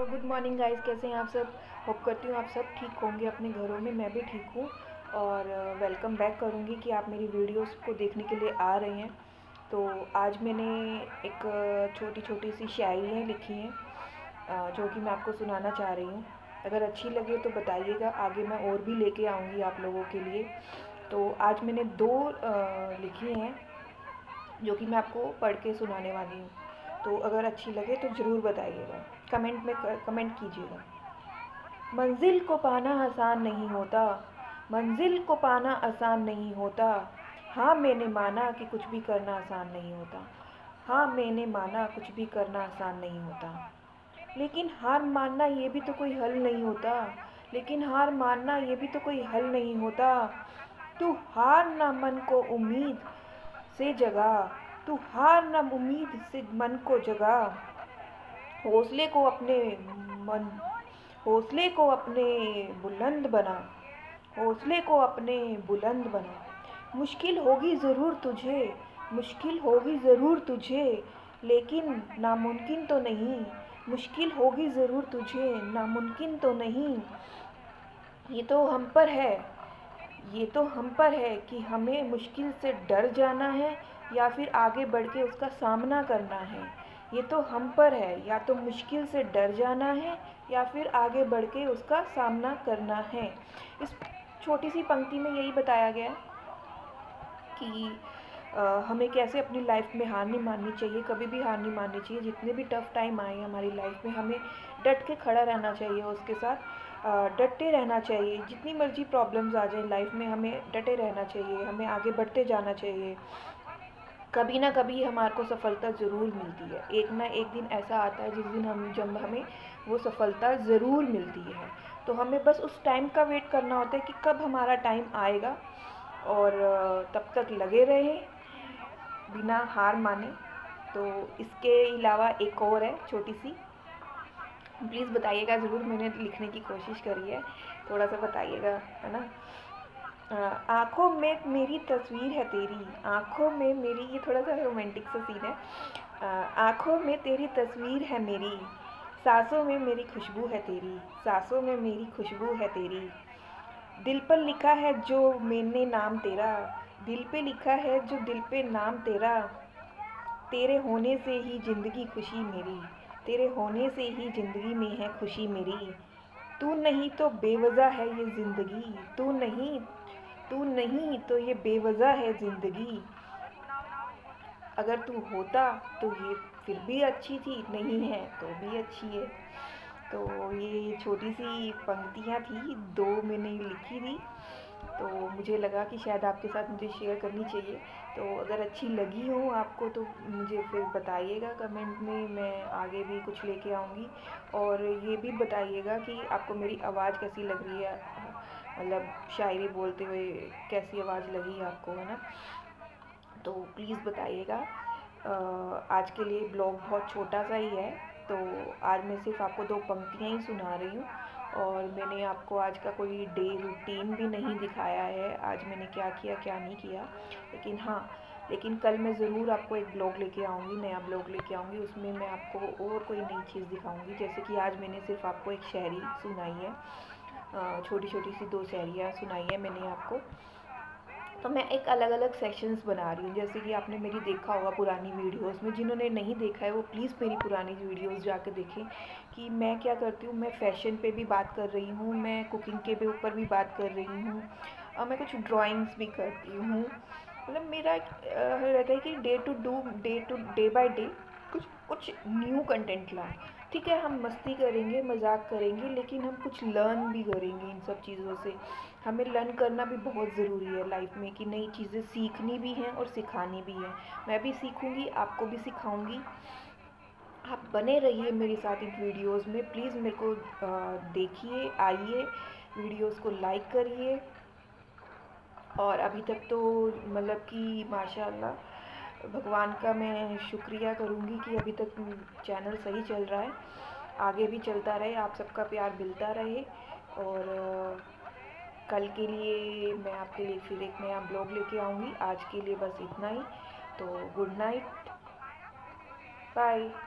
Good morning guys, कैसे हैं आप सब। होप करती हूँ आप सब ठीक होंगे अपने घरों में। मैं भी ठीक हूँ और वेलकम बैक करूँगी कि आप मेरी वीडियोस को देखने के लिए आ रहे हैं। तो आज मैंने एक छोटी छोटी सी शायरियाँ लिखी हैं जो कि मैं आपको सुनाना चाह रही हूँ। अगर अच्छी लगे तो बताइएगा, आगे मैं और भी लेके आऊँगी आप लोगों के लिए। तो आज मैंने दो लिखी हैं जो कि मैं आपको पढ़ के सुनाने वाली हूँ। तो अगर अच्छी लगे तो ज़रूर बताइएगा, कमेंट में कमेंट कीजिएगा। मंजिल को पाना आसान नहीं होता, मंजिल को पाना आसान नहीं होता। हाँ मैंने माना कि कुछ भी करना आसान नहीं होता, हाँ मैंने माना कुछ भी करना आसान नहीं होता। लेकिन हार मानना ये भी तो कोई हल नहीं होता, लेकिन हार मानना ये भी तो कोई हल नहीं होता। तू हार ना मन को उम्मीद से जगा, तू हार ना उम्मीद से मन को जगा। हौसले को अपने मन हौसले को अपने बुलंद बना, हौसले को अपने बुलंद बना। मुश्किल होगी ज़रूर तुझे, मुश्किल होगी ज़रूर तुझे, लेकिन नामुमकिन तो नहीं। मुश्किल होगी ज़रूर तुझे, नामुमकिन तो नहीं। ये तो हम पर है, ये तो हम पर है कि हमें मुश्किल से डर जाना है या फिर आगे बढ़ के उसका सामना करना है। ये तो हम पर है, या तो मुश्किल से डर जाना है या फिर आगे बढ़ के उसका सामना करना है। इस छोटी सी पंक्ति में यही बताया गया कि हमें कैसे अपनी लाइफ में हार नहीं माननी चाहिए, कभी भी हार नहीं माननी चाहिए। जितने भी टफ़ टाइम आए हमारी लाइफ में, हमें डट के खड़ा रहना चाहिए, उसके साथ डटे रहना चाहिए। जितनी मर्जी प्रॉब्लम्स आ जाए लाइफ में, हमें डटे रहना चाहिए, हमें आगे बढ़ते जाना चाहिए। कभी ना कभी हमारे को सफलता ज़रूर मिलती है, एक ना एक दिन ऐसा आता है जिस दिन जब हमें वो सफलता ज़रूर मिलती है। तो हमें बस उस टाइम का वेट करना होता है कि कब हमारा टाइम आएगा, और तब तक लगे रहें बिना हार माने। तो इसके अलावा एक और है छोटी सी, प्लीज़ बताइएगा ज़रूर, मैंने लिखने की कोशिश करी है, थोड़ा सा बताइएगा, है ना। आँखों में मेरी तस्वीर है तेरी, आँखों में मेरी, ये थोड़ा सा रोमांटिक सा सीन है। आँखों में तेरी तस्वीर है मेरी, सांसों में मेरी खुशबू है तेरी, सांसों में मेरी खुशबू है तेरी। दिल पर लिखा है जो मैंने नाम तेरा, दिल पे लिखा है जो दिल पे नाम तेरा। तेरे होने से ही ज़िंदगी खुशी मेरी, तेरे होने से ही ज़िंदगी में है खुशी मेरी। तू नहीं तो बेवजह है ये ज़िंदगी, तू नहीं तो ये बेवजह है ज़िंदगी। अगर तू होता तो ये फिर भी अच्छी थी, नहीं है तो भी अच्छी है। तो ये छोटी सी पंक्तियाँ थी, दो मैंने लिखी थी, तो मुझे लगा कि शायद आपके साथ मुझे शेयर करनी चाहिए। तो अगर अच्छी लगी हो आपको तो मुझे फिर बताइएगा कमेंट में, मैं आगे भी कुछ लेके आऊँगी। और ये भी बताइएगा कि आपको मेरी आवाज़ कैसी लग रही है, मतलब शायरी बोलते हुए कैसी आवाज़ लगी आपको, है ना। तो प्लीज़ बताइएगा। आज के लिए ब्लॉग बहुत छोटा सा ही है, तो आज मैं सिर्फ आपको दो पंक्तियाँ ही सुना रही हूँ, और मैंने आपको आज का कोई डे रूटीन भी नहीं दिखाया है, आज मैंने क्या किया क्या नहीं किया। लेकिन कल मैं ज़रूर आपको एक ब्लॉग लेके आऊँगी, नया ब्लॉग लेके आऊँगी, उसमें मैं आपको और कोई नई चीज़ दिखाऊँगी। जैसे कि आज मैंने सिर्फ आपको एक शायरी सुनाई है, छोटी छोटी सी दो शायरियाँ सुनाई है मैंने आपको। तो मैं एक अलग अलग सेक्शंस बना रही हूँ, जैसे कि आपने मेरी देखा होगा पुरानी वीडियोस में। जिन्होंने नहीं देखा है वो प्लीज़ मेरी पुरानी वीडियोस जाकर देखें कि मैं क्या करती हूँ। मैं फ़ैशन पे भी बात कर रही हूँ, मैं कुकिंग के भी ऊपर भी बात कर रही हूँ, और मैं कुछ ड्राइंग्स भी करती हूँ। मतलब मेरा रहता है कि डे बाय डे कुछ कुछ न्यू कंटेंट लाऊं। ठीक है, हम मस्ती करेंगे, मजाक करेंगे, लेकिन हम कुछ लर्न भी करेंगे इन सब चीज़ों से। हमें लर्न करना भी बहुत ज़रूरी है लाइफ में, कि नई चीज़ें सीखनी भी हैं और सिखानी भी हैं। मैं भी सीखूंगी, आपको भी सिखाऊंगी। आप बने रहिए मेरे साथ इन वीडियोस में, प्लीज़ मेरे को देखिए, आइए, वीडियोस को लाइक करिए। और अभी तक तो मतलब कि माशाल्लाह भगवान का मैं शुक्रिया करूँगी कि अभी तक चैनल सही चल रहा है, आगे भी चलता रहे, आप सबका प्यार मिलता रहे। और कल के लिए मैं आपके लिए फिर एक नया ब्लॉग लेके आऊँगी। आज के लिए बस इतना ही, तो गुड नाइट, बाय।